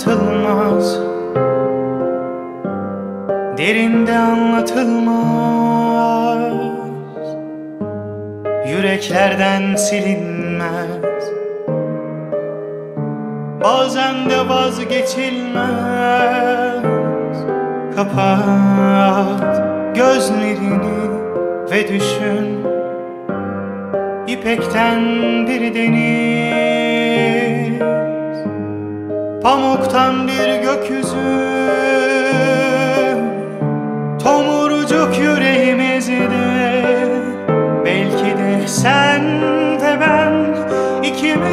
anlatılmaz, derinde anlatılmaz, yüreklerden silinmez, bazen de vazgeçilmez. Kapat gözlerini ve düşün, İpekten bir deniz, pamuktan bir gökyüzü, tomurcuk yüreğimizde. Belki de sen ve ben ikimiz,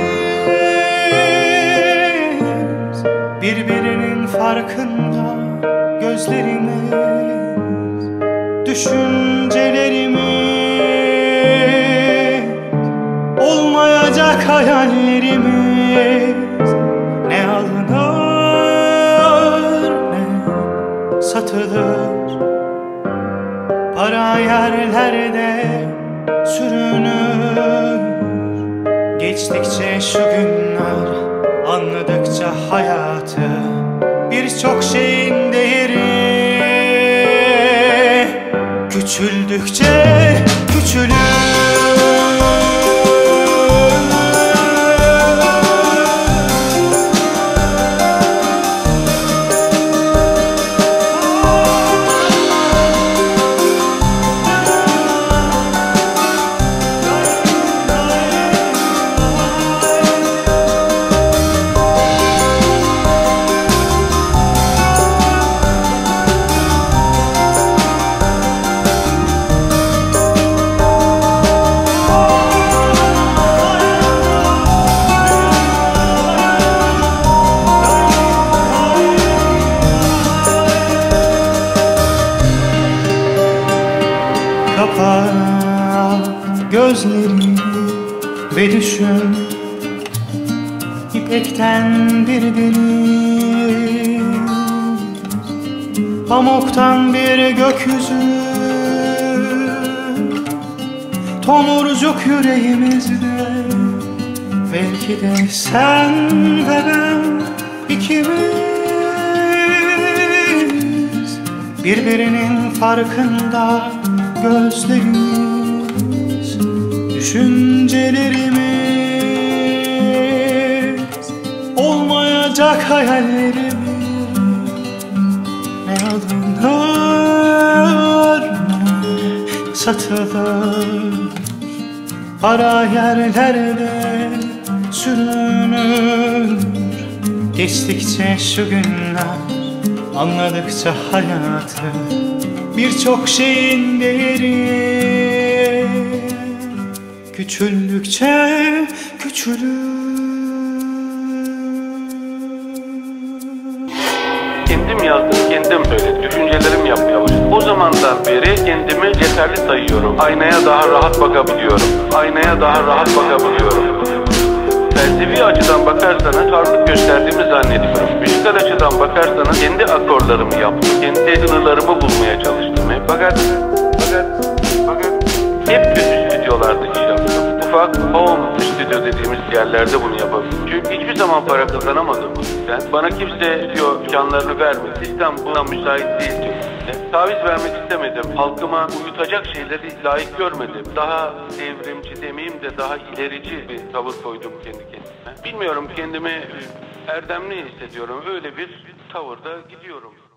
birbirinin farkında gözlerimiz, düşüncelerimiz, olmayacak hayallerimiz. Ne alınır ne satılır, para yerlerde sürünür. Geçtikçe şu günler, anladıkça hayatı, birçok şeyin değeri küçüldükçe küçülür. Kapat gözlerini ve düşün, İpekten bir deniz, pamuktan bir gökyüzü, tomurcuk yüreğimizde. Belki de sen ve ben ikimiz, birbirinin farkında gözlerimiz, düşüncelerimiz, olmayacak hayallerimiz. Ne alınır ne satılır, para yerlerde sürünür. Geçtikçe şu günler, anladıkça hayatı, birçok şeyin değeri küçüldükçe küçülür. Kendim yazdım, kendim söyledim, düşüncelerimi yapmaya başladım. O zamandan beri kendimi yeterli sayıyorum. Aynaya daha rahat bakabiliyorum. Aynaya daha rahat bakabiliyorum. Felsefi açıdan bakarsanız varlık gösterdiğimi zannediyorum. Müzikal açıdan bakarsanız kendi akorlarımı yaptım. Kendi sınırlarımı bulmaya çalıştım. Fakat hep kötü stüdyolarda iş yaptım. Ufak home stüdyo dediğimiz yerlerde bunu yapabildim. Çünkü hiçbir zaman para kazanamadım. Bana kimse imkanlarını vermedi. Sistem buna müsait değil diyor. Taviz vermek istemedim. Halkıma uyutacak şeyleri layık görmedim. Daha devrimci demeyeyim de daha ilerici bir tavır koydum kendi kendime. Bilmiyorum, kendimi erdemli hissediyorum. Öyle bir tavırda gidiyorum.